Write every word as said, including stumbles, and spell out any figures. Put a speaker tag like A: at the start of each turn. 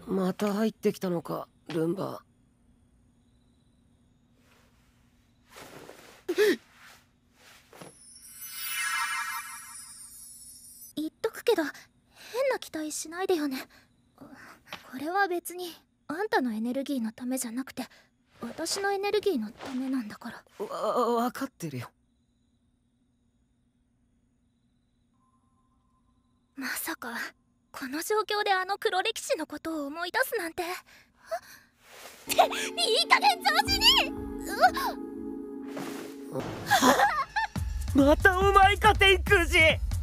A: また入ってきたのか、ルンバ。
B: 言っとくけど変な期待しないでよね。これは別にあんたのエネルギーのためじゃなくて私のエネルギーのためなんだから。
A: わ分かってるよ。
B: まさかこの状況であの黒歴史のことを思い出すなんて。っていい加減調子に。
A: またお前か天空寺。